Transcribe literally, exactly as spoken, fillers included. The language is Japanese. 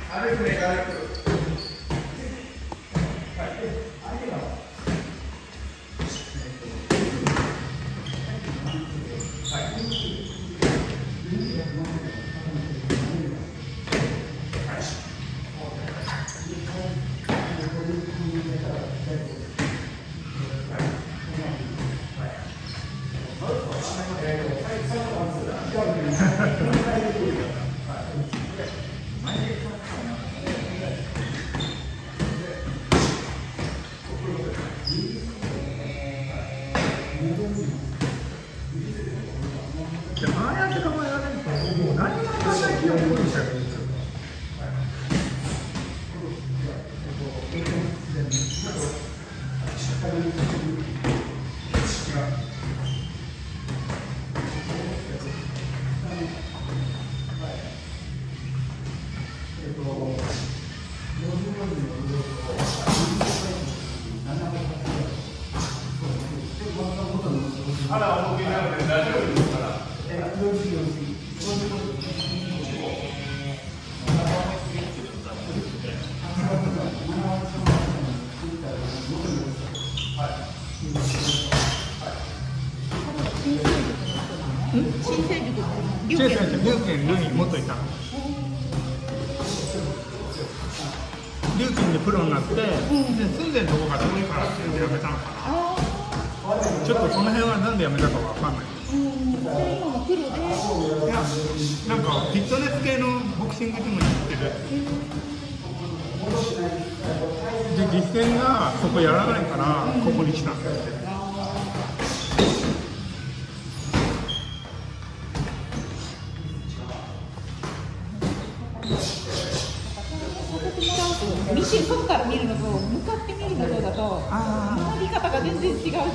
歩くね、歩く。ああやって構えられると、もう何も考えてよくなっちゃうんですよ。あら、お起きになるので大丈夫ですから。 新生塾龍拳にもっといたの。龍拳でプロになって、で住んでるとこが遠いからって言って辞めたのかな。ちょっとその辺はなんで辞めたかわかんない。 今もプロで。 いや、なんかフィットネス系のボクシングジムに行ってる。で実践がそこやらないからここに来たんだって。 見て外から見るのと向かって見るのとだと学び方が全然違うじゃない。